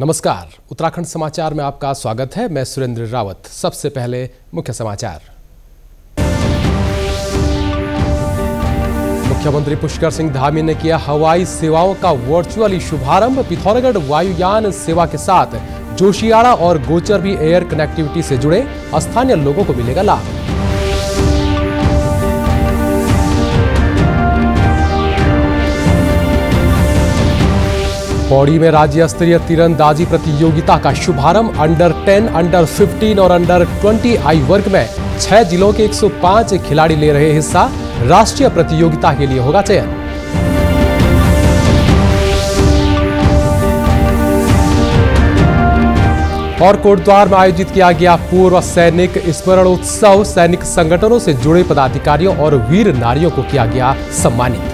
नमस्कार, उत्तराखंड समाचार में आपका स्वागत है। मैं सुरेंद्र रावत। सबसे पहले मुख्य समाचार। मुख्यमंत्री पुष्कर सिंह धामी ने किया हवाई सेवाओं का वर्चुअली शुभारंभ। पिथौरागढ़ वायुयान सेवा के साथ जोशियाड़ा और गोचर भी एयर कनेक्टिविटी से जुड़े, स्थानीय लोगों को मिलेगा लाभ। पौड़ी में राज्य स्तरीय तीरंदाजी प्रतियोगिता का शुभारंभ। अंडर 10, अंडर 15 और अंडर 20 आयु वर्ग में 6 जिलों के 105 खिलाड़ी ले रहे हिस्सा। राष्ट्रीय प्रतियोगिता के लिए होगा चयन। और कोटद्वार में आयोजित किया गया पूर्व सैनिक स्मरण उत्सव। सैनिक संगठनों से जुड़े पदाधिकारियों और वीर नारियों को किया गया सम्मानित।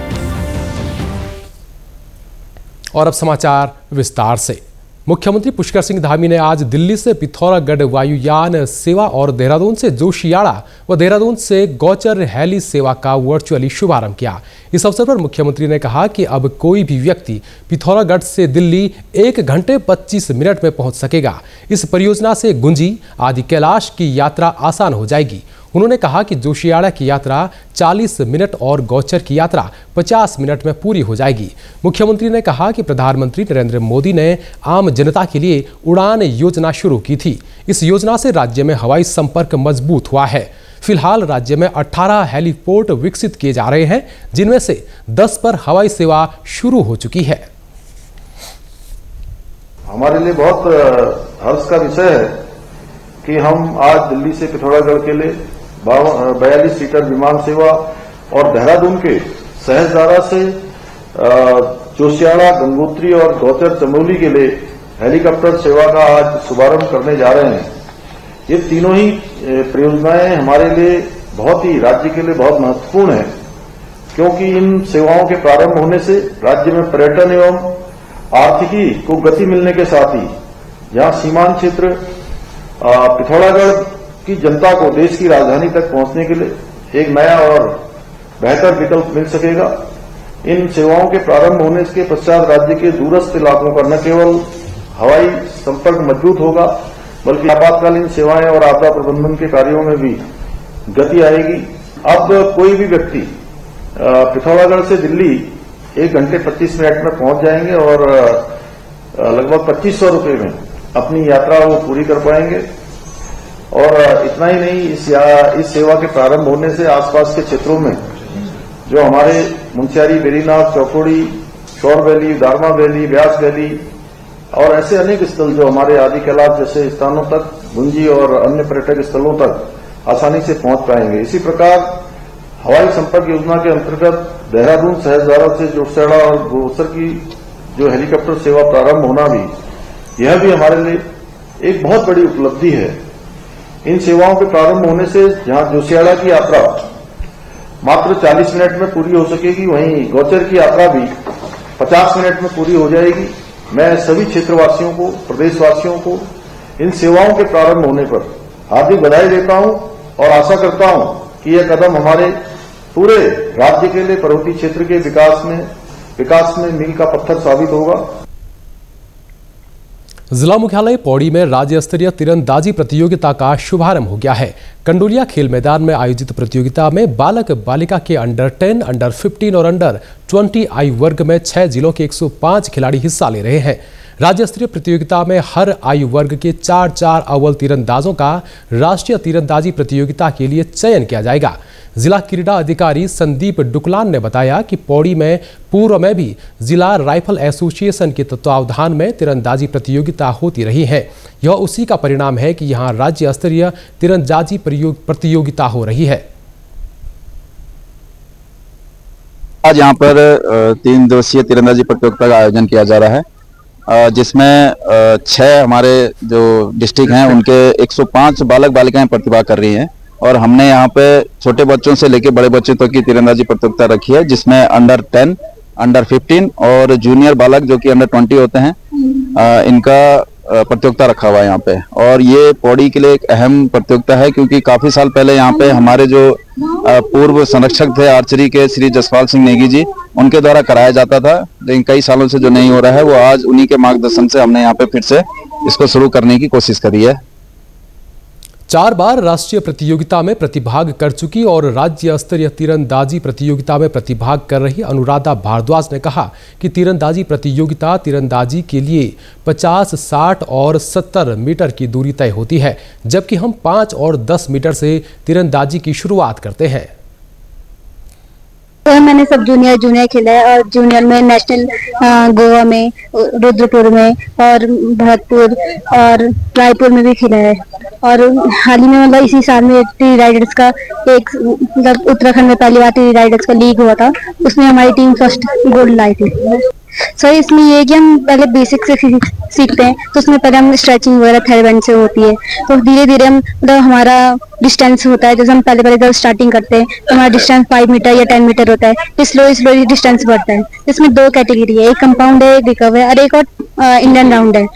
और अब समाचार विस्तार से। मुख्यमंत्री पुष्कर सिंह धामी ने आज दिल्ली से पिथौरागढ़ वायुयान सेवा और देहरादून से जोशियाड़ा व देहरादून से गौचर हेली सेवा का वर्चुअली शुभारंभ किया। इस अवसर पर मुख्यमंत्री ने कहा कि अब कोई भी व्यक्ति पिथौरागढ़ से दिल्ली 1 घंटे 25 मिनट में पहुंच सकेगा। इस परियोजना से गुंजी आदि कैलाश की यात्रा आसान हो जाएगी। उन्होंने कहा कि जोशियाड़ा की यात्रा 40 मिनट और गौचर की यात्रा 50 मिनट में पूरी हो जाएगी। मुख्यमंत्री ने कहा कि प्रधानमंत्री नरेंद्र मोदी ने आम जनता के लिए उड़ान योजना शुरू की थी। इस योजना से राज्य में हवाई संपर्क मजबूत हुआ है। फिलहाल राज्य में 18 हेलीपोर्ट विकसित किए जा रहे हैं, जिनमें से 10 पर हवाई सेवा शुरू हो चुकी है। हमारे लिए बहुत हर्ष का विषय है कि हम आज दिल्ली से पिथौरागढ़ के लिए 42 सीटर विमान सेवा और देहरादून के सहजदारा से जोशियाड़ा, गंगोत्री और गौचर चमोली के लिए हेलीकॉप्टर सेवा का आज शुभारंभ करने जा रहे हैं। ये तीनों ही परियोजनाएं हमारे लिए राज्य के लिए बहुत महत्वपूर्ण है, क्योंकि इन सेवाओं के प्रारंभ होने से राज्य में पर्यटन एवं आर्थिकी को गति मिलने के साथ ही यहाँ सीमांत क्षेत्र पिथौरागढ़ की जनता को देश की राजधानी तक पहुंचने के लिए एक नया और बेहतर विकल्प मिल सकेगा। इन सेवाओं के प्रारंभ होने के पश्चात राज्य के दूरस्थ इलाकों पर न केवल हवाई संपर्क मजबूत होगा, बल्कि आपातकालीन सेवाएं और आपदा प्रबंधन के कार्यों में भी गति आएगी। अब कोई भी व्यक्ति पिथौरागढ़ से दिल्ली 1 घंटे 25 मिनट में पहुंच जाएंगे और लगभग 2500 रुपये में अपनी यात्रा वो पूरी कर पाएंगे। और इतना ही नहीं, इस सेवा के प्रारंभ होने से आसपास के क्षेत्रों में जो हमारे Munsiyari, Berinath, Chaukori, Shaur valley, Darma valley, Vyas valley और ऐसे अनेक स्थल जो हमारे आदि कैलाश जैसे स्थानों तक, गुंजी और अन्य पर्यटक स्थलों तक आसानी से पहुंच पाएंगे। इसी प्रकार हवाई संपर्क योजना के अंतर्गत देहरादून सहजदारा से जोशियाड़ा और गोचर की जो हेलीकॉप्टर सेवा प्रारंभ होना भी, यह भी हमारे लिए एक बहुत बड़ी उपलब्धि है। इन सेवाओं के प्रारंभ होने से जहां जोशियाड़ा की यात्रा मात्र 40 मिनट में पूरी हो सकेगी, वहीं गौचर की यात्रा भी 50 मिनट में पूरी हो जाएगी। मैं सभी क्षेत्रवासियों को, प्रदेशवासियों को इन सेवाओं के प्रारंभ होने पर हार्दिक बधाई देता हूं और आशा करता हूं कि यह कदम हमारे पूरे राज्य के लिए पर्वतीय क्षेत्र के विकास में मील का पत्थर साबित होगा। जिला मुख्यालय पौड़ी में राज्य स्तरीय तीरंदाजी प्रतियोगिता का शुभारंभ हो गया है। कंडोलिया खेल मैदान में आयोजित प्रतियोगिता में बालक बालिका के अंडर 10, अंडर 15 और अंडर 20 आयु वर्ग में 6 जिलों के 105 खिलाड़ी हिस्सा ले रहे हैं। राज्य स्तरीय प्रतियोगिता में हर आयु वर्ग के 4 अव्वल तीरंदाजों का राष्ट्रीय तीरंदाजी प्रतियोगिता के लिए चयन किया जाएगा। जिला क्रीड़ा अधिकारी संदीप डुकलान ने बताया कि पौड़ी में पूर्व में भी जिला राइफल एसोसिएशन के तत्वावधान में तीरंदाजी प्रतियोगिता होती रही है। यह उसी का परिणाम है कि यहां राज्य स्तरीय तीरंदाजी प्रतियोगिता हो रही है। आज यहां पर 3 दिवसीय तीरंदाजी प्रतियोगिता का आयोजन किया जा रहा है, जिसमें 6 हमारे जो डिस्ट्रिक्ट हैं उनके 105 बालक बालिकाएं प्रतिभा कर रही हैं। और हमने यहाँ पे छोटे बच्चों से लेकर बड़े बच्चों तक की तीरंदाजी प्रतियोगिता रखी है, जिसमें अंडर 10, अंडर 15 और जूनियर बालक जो कि अंडर 20 होते हैं, इनका प्रतियोगिता रखा हुआ है यहाँ पे। और ये पौड़ी के लिए एक अहम प्रतियोगिता है, क्योंकि काफी साल पहले यहाँ पे हमारे जो पूर्व संरक्षक थे आर्चरी के श्री जसपाल सिंह नेगी जी, उनके द्वारा कराया जाता था, लेकिन कई सालों से जो नहीं हो रहा है, वो आज उन्हीं के मार्गदर्शन से हमने यहाँ पे फिर से इसको शुरू करने की कोशिश करी है। 4 बार राष्ट्रीय प्रतियोगिता में प्रतिभाग कर चुकी और राज्य स्तरीय तीरंदाजी प्रतियोगिता में प्रतिभाग कर रही अनुराधा भारद्वाज ने कहा कि तीरंदाजी प्रतियोगिता तीरंदाजी के लिए 50, 60 और 70 मीटर की दूरी तय होती है, जबकि हम 5 और 10 मीटर से तीरंदाजी की शुरुआत करते हैं। तो मैंने सब जूनियर खेला है और जूनियर में नेशनल गोवा में, रुद्रपुर में और भरतपुर और रायपुर में भी खेला है। और हाल ही में मतलब इसी साल में टी राइडर्स का एक मतलब उत्तराखंड में पहली बार टी राइडर्स का लीग हुआ था, उसमें हमारी टीम फर्स्ट गोल्ड लाई थी। सर इसमें ये है कि हम पहले बेसिक से सीखते हैं, तो उसमें पहले हम स्ट्रेचिंग वगैरह थेरेबैंड से होती है, तो धीरे धीरे हम मतलब हमारा डिस्टेंस होता है। जैसे हम पहले जब स्टार्टिंग करते हैं तो हमारा डिस्टेंस 5 मीटर या 10 मीटर होता है, तो स्लो डिस्टेंस बढ़ता है। इसमें 2 कैटेगरी है, एक कंपाउंड है, एक रिकर्व है और एक और इंडियन राउंड है।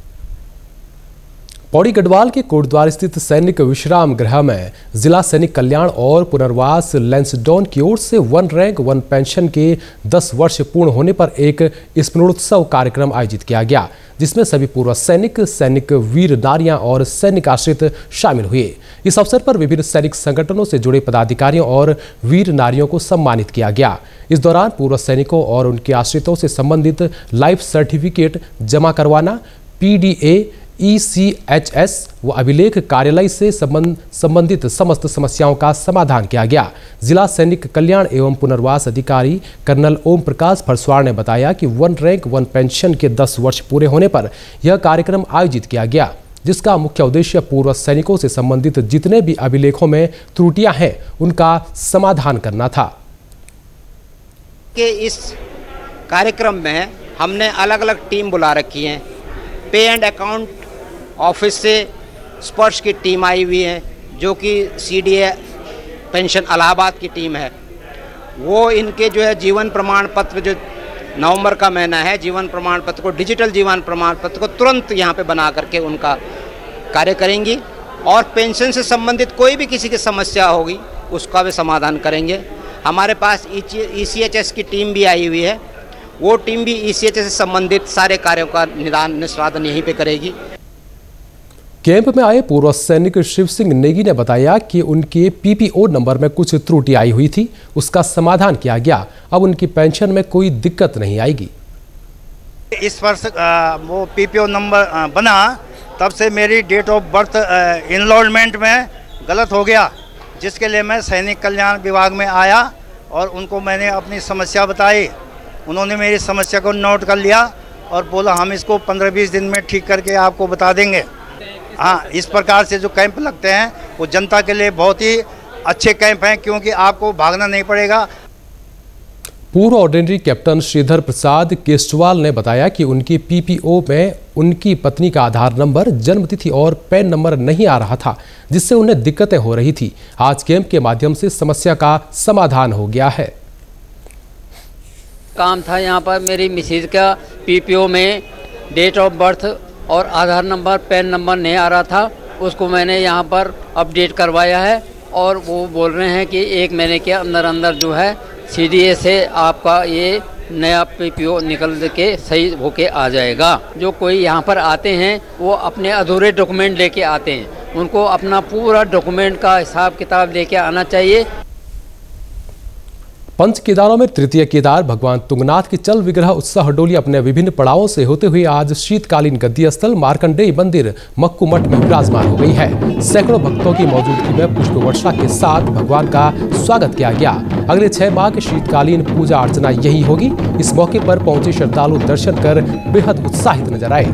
पौड़ी गढ़वाल के कोटद्वार स्थित सैनिक विश्राम गृह में जिला सैनिक कल्याण और पुनर्वास लैंसडौन की ओर से 1 रैंक 1 पेंशन के 10 वर्ष पूर्ण होने पर एक स्मरणोत्सव कार्यक्रम आयोजित किया गया, जिसमें सभी पूर्व सैनिक वीर नारियां और सैनिक आश्रित शामिल हुए। इस अवसर पर विभिन्न सैनिक संगठनों से जुड़े पदाधिकारियों और वीर नारियों को सम्मानित किया गया। इस दौरान पूर्व सैनिकों और उनके आश्रितों से संबंधित लाइफ सर्टिफिकेट जमा करवाना, PDA, ECHS व अभिलेख कार्यालय से संबंधित समस्त समस्याओं का समाधान किया गया। जिला सैनिक कल्याण एवं पुनर्वास अधिकारी कर्नल ओम प्रकाश फरसवार ने बताया कि 1 रैंक 1 पेंशन के 10 वर्ष पूरे होने पर यह कार्यक्रम आयोजित किया गया, जिसका मुख्य उद्देश्य पूर्व सैनिकों से संबंधित जितने भी अभिलेखों में त्रुटियां हैं उनका समाधान करना था। कि इस कार्यक्रम में हमने अलग अलग टीम बुला रखी है। पे एंड अकाउंट ऑफिस से स्पर्श की टीम आई हुई है, जो कि CDA पेंशन इलाहाबाद की टीम है। वो इनके जो है जीवन प्रमाण पत्र, जो नवंबर का महीना है, जीवन प्रमाण पत्र को, डिजिटल जीवन प्रमाण पत्र को तुरंत यहाँ पे बना करके उनका कार्य करेंगी। और पेंशन से संबंधित कोई भी किसी की समस्या होगी उसका भी समाधान करेंगे। हमारे पास ECHS की टीम भी आई हुई है, वो टीम भी ECHS से संबंधित सारे कार्यों का निष्पादन यहीं पे करेगी। कैंप में आए पूर्व सैनिक शिव सिंह नेगी ने बताया कि उनके PPO नंबर में कुछ त्रुटि आई हुई थी, उसका समाधान किया गया। अब उनकी पेंशन में कोई दिक्कत नहीं आएगी। इस वर्ष वो PPO नंबर बना, तब से मेरी डेट ऑफ बर्थ इनरोलमेंट में गलत हो गया, जिसके लिए मैं सैनिक कल्याण विभाग में आया और उनको मैंने अपनी समस्या बताई। उन्होंने मेरी समस्या को नोट कर लिया और बोला हम इसको 15-20 दिन में ठीक करके आपको बता देंगे। हाँ, इस प्रकार से जो कैंप लगते हैं वो जनता के लिए बहुत ही अच्छे कैंप हैं, क्योंकि आपको भागना नहीं पड़ेगा। पूर्व ऑर्डिनरी कैप्टन श्रीधर प्रसाद केसवाल ने बताया कि उनकी PPO में उनकी पत्नी का आधार नंबर, जन्मतिथि और पैन नंबर नहीं आ रहा था, जिससे उन्हें दिक्कतें हो रही थी। आज कैंप के माध्यम से समस्या का समाधान हो गया है। काम था यहाँ पर, मेरी मिसेज का PPO में डेट ऑफ बर्थ और आधार नंबर, पैन नंबर नहीं आ रहा था, उसको मैंने यहाँ पर अपडेट करवाया है और वो बोल रहे हैं कि 1 महीने के अंदर जो है CDA से आपका ये नया PPO निकल के सही होके आ जाएगा। जो कोई यहाँ पर आते हैं वो अपने अधूरे डॉक्यूमेंट लेके आते हैं, उनको अपना पूरा डॉक्यूमेंट का हिसाब किताब लेके आना चाहिए। पंच केदारों में तृतीय केदार भगवान तुंगनाथ की चल विग्रह उत्साह डोली अपने विभिन्न पड़ावों से होते हुए आज शीतकालीन गद्दी स्थल मार्कंडेय मंदिर मक्कू मठ में विराजमान हो गई है। सैकड़ों भक्तों की मौजूदगी में पुष्प वर्षा के साथ भगवान का स्वागत किया गया। अगले 6 माह के शीतकालीन पूजा अर्चना यही होगी। इस मौके पर पहुंचे श्रद्धालु दर्शन कर बेहद उत्साहित नजर आए।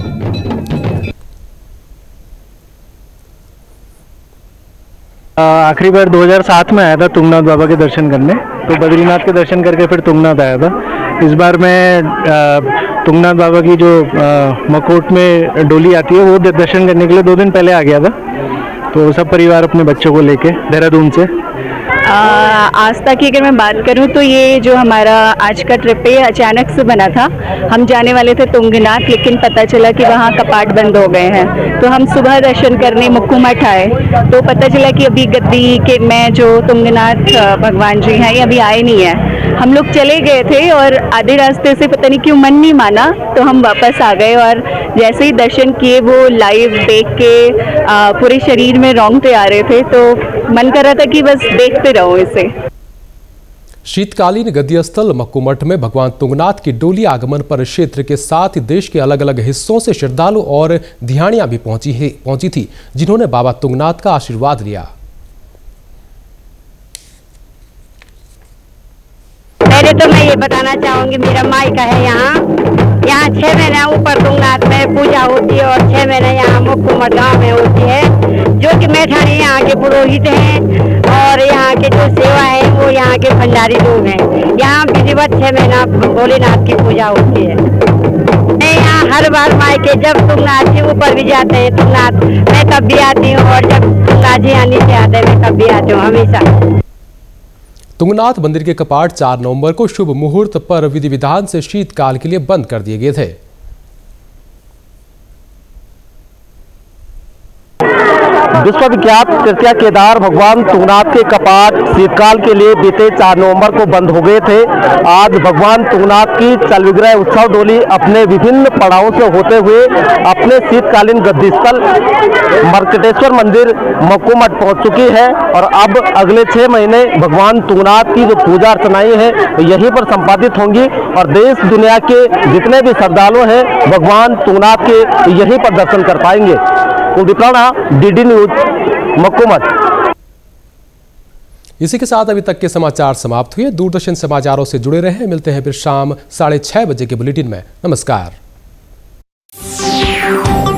आखिरी बार 2007 में आया था तुंगनाथ बाबा के दर्शन करने, तो बद्रीनाथ के दर्शन करके फिर तुंगनाथ आया था। इस बार मैं तुंगनाथ बाबा की जो मकोट में डोली आती है वो दर्शन करने के लिए 2 दिन पहले आ गया था, तो सब परिवार अपने बच्चों को लेके देहरादून से। आस्था की अगर मैं बात करूं तो ये जो हमारा आज का ट्रिप है अचानक से बना था। हम जाने वाले थे तुंगनाथ, लेकिन पता चला कि वहाँ कपाट बंद हो गए हैं, तो हम सुबह दर्शन करने मुक्कू मठ आए तो पता चला कि अभी गद्दी के में जो तुंगनाथ भगवान जी हैं ये अभी आए नहीं है। हम लोग चले गए थे और आधे रास्ते से पता नहीं क्यों मन नहीं माना, तो हम वापस आ गए और जैसे ही दर्शन किए वो लाइव देख के पूरे शरीर में रोंगटे आ रहे थे, तो मन कर रहा था कि बस देखते रहो इसे। शीतकालीन गद्दी स्थल मक्कू मठ में भगवान तुंगनाथ की डोली आगमन पर क्षेत्र के साथ ही देश के अलग अलग हिस्सों से श्रद्धालु और धियानियां भी पहुंची थी, जिन्होंने बाबा तुंगनाथ का आशीर्वाद लिया। पहले तो मैं ये बताना चाहूंगी, मेरा मायका है यहाँ 6 महीने ऊपर तुंगनाथ में पूजा होती है और 6 महीने यहाँ मुक्कू मठ गाँव में होती है, जो कि मैठाणी यहाँ के पुरोहित हैं और यहाँ के जो सेवा है वो यहाँ के भंडारी लोग हैं। यहाँ विधिवत 6 महीना भोलेनाथ की पूजा होती है। मैं यहाँ हर बार मायके जब तुंगनाथ जी ऊपर भी जाते हैं तुंगनाथ, मैं तब भी आती हूँ, और जब तुंगनाथ जी यहाँ नीचे आते हैं मैं तब भी आती हूँ हमेशा। तुंगनाथ मंदिर के कपाट 4 नवंबर को शुभ मुहूर्त पर विधि विधान से शीतकाल के लिए बंद कर दिए गए थे। विश्वविख्यात तृतीया केदार भगवान तुंगनाथ के कपाट शीतकाल के लिए बीते 4 नवंबर को बंद हो गए थे। आज भगवान तुंगनाथ की चल विग्रह उत्सव डोली अपने विभिन्न पड़ावों से होते हुए अपने शीतकालीन गद्दी स्थल मर्कटेश्वर मंदिर मक्कू मठ पहुंच चुकी है और अब अगले 6 महीने भगवान तुंगनाथ की जो पूजा अर्चनाएं हैं यहीं पर संपादित होंगी और देश दुनिया के जितने भी श्रद्धालु हैं भगवान तुंगनाथ के यहीं पर दर्शन कर पाएंगे। डीडी न्यूज मक्कू मठ। इसी के साथ अभी तक के समाचार समाप्त हुए। दूरदर्शन समाचारों से जुड़े रहें। मिलते हैं फिर शाम 6:30 बजे के बुलेटिन में। नमस्कार।